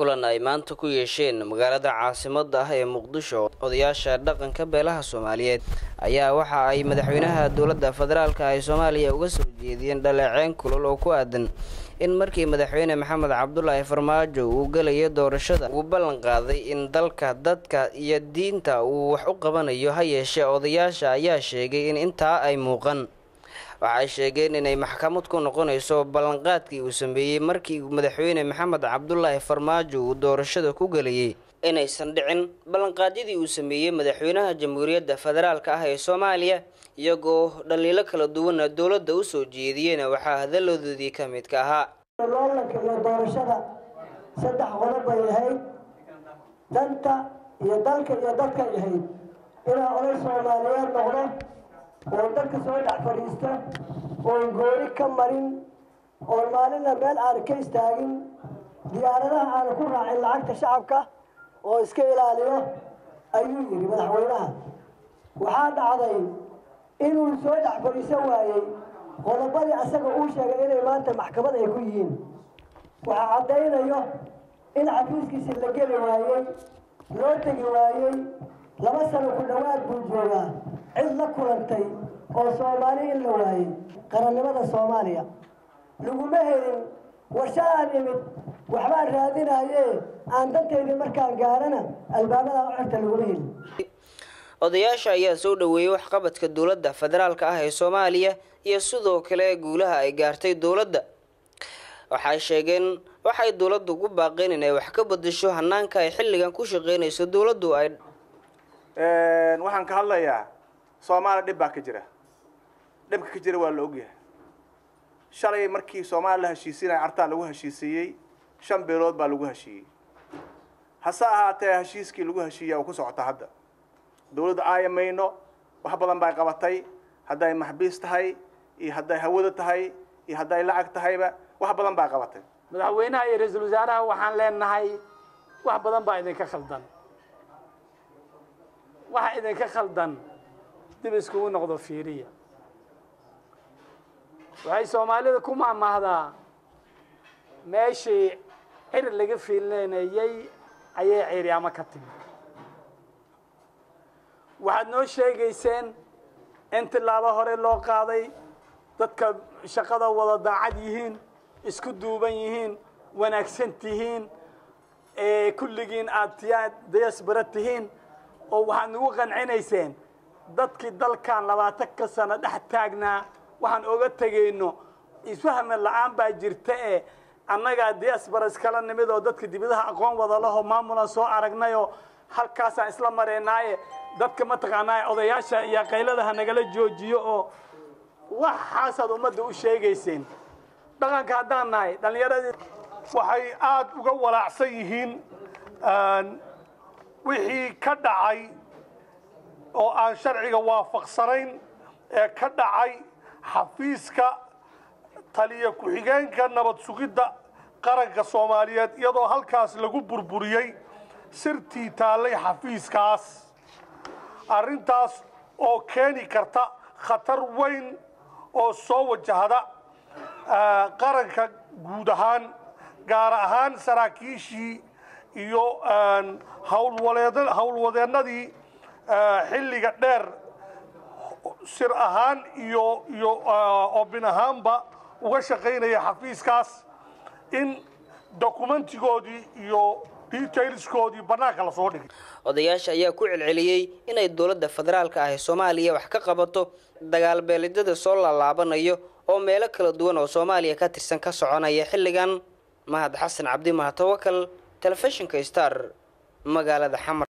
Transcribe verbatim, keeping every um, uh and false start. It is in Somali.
kulan ay maanta ku yeesheen magaalada caasimadda ah ee Muqdisho odayaasha dhaqanka beelaha Soomaaliyeed ayaa waxa ay madaxweynaha dowladda federaalka ay Soomaaliya uga soo jeediyeen dhaleeceyn kulul oo ku aadan in markii madaxweyne Maxamed Cabdullaahi Farmaajo uu galay doorashada uu ballan qaaday in dalka dadka iyo diinta uu wax u qabanayo ha yeeshee odayaasha ayaa sheegay in inta ay muuqan waxay sheegeen inay maxkamad ku noqonayso ballanqaadkii uu sameeyay markii madaxweyne Maxamed Cabdullaahi Farmaajo uu doorashada ku galayay inaysan dhicin ballanqaadyadii uu sameeyay madaxweynaha Jamhuuriyadda Federaalka ah ee Soomaaliya iyagoo dhaliilo kala duwan dowladda u soo jeediyeen waxa hadaladoodii ka mid ka ahaa loolanka iyo doorashada saddex qodob ay ahayd danta iyo dalka iyo dadka ahayd inaa oday Soomaaliyeed noqdo oo dadka soo dhex fadhiista oo goori ka marin oo maalina meel aan ka istaagin diyaaradaha aan ku raacin lacagta shacabka oo iska ilaaliyo ayuu yiri madaxweynaha waxaa dhacday inuu soo dhex fadhiisan waayay qodobadii asaga uu sheegay inay maanta maxkamad ay ku yihiin waxaa caddaynayo in xafiiskiisa la geli waayey loo tegi waayey laba sano ku dhowaad buu joogaa cid la kulantay oo Soomaali in la waayay qarannimada Soomaaliya laguma helin warshadaan imid waxbaan raadinayee aan danteedii markaan gaarana albaabada u xirta laguma helin odayaasha ayaa soo dhaweeyay waxqabadka dowladda federaalka ah ee Soomaaliya iyo sidoo kale guulaha ay gaartay dowladda waxay sheegeen waxay dowladdu ugu baaqeen inay wax ka bedesho hanaanka ay xilligan ku shaqeynayso dowladdu ay een waxaan ka hadlayaa Soomaaliya dhib baa ka jira dhibka ka jira waa la ogyahay shalay markii Soomaaliya heshiisiinay arta lagu heshiisiyay shan beelood baa lagu heshiiyay hasa ahaatee heshiiskii lagu heshiiyay oo ku socota hadda dowladda ay mayno wax badan bay qabatay haday maxbiis tahay iyo haday hawada tahay iyo haday lacag tahayba wax badan baa qabatay madaxweynaha iyo ra'iisul wasaaraha waxaan leenahay wax badan baa idin ka khaldan waxa idin ka khaldan dib isku noqdo fiiriya waxay Soomaalida ku maamahdaa meeshii xir laga fiilinayay ayay ciiriyama ka timid waxaad noo sheegayseen in tilaabo hore loo qaaday dadka shaqada wada daacad yihiin isku duuban yihiin wanaagsan tihiin ee kulligiin aad tiyaad diaspora tihiin oo waxaad nagu qancinayseen dadkii dalkan labaatan ka sano dhex taagnaa waxaan oga tagayno isfaham la'aan baa jirta ee annaga diaspora iskala nimid oo dadka dibadaha aqoon wada laho maamulan soo aragnayo halkaas aan isla mareenaaye dadka ma taqaanaa odayaasha iyo qayladaha nagala joojiyo oo waxaas aad ummadda u sheegayseen dhaqanka haddaan nahay dhalinyaradii waxay aad uga walaacsan yihiin wixii ka dhacay oo aan sharciga waafaqsanayn ee ka dhacay xafiiska taliya ku-xigeenka nabad sugidda qaranka Soomaaliyeed iyadoo halkaas lagu burburiyay sirtii taalay xafiiskaas arrintaas oo keeni karta khatar weyn oo soo wajahda qaranka guud ahaan gaar ahaan saraakiishii iyo hawlwadeennadii xilliga dheer sir ahaan iyo iyo obin ahaanba uga shaqaynaya xafiiskaas in dokumentigoodii iyo detailskoodii banaanka la soo dhigay odayaasha ayaa ku celceliyay inay dowladda federaalka ah ee Soomaaliya wax ka qabato dagaal beeledyada soo laabanayo oo meelo kala duwan oo Soomaaliya ka tirsan ka soconaya xilligan Mahad Xasan Cabdi Mahad Tawakkal telefishinka Star magaalada Xamar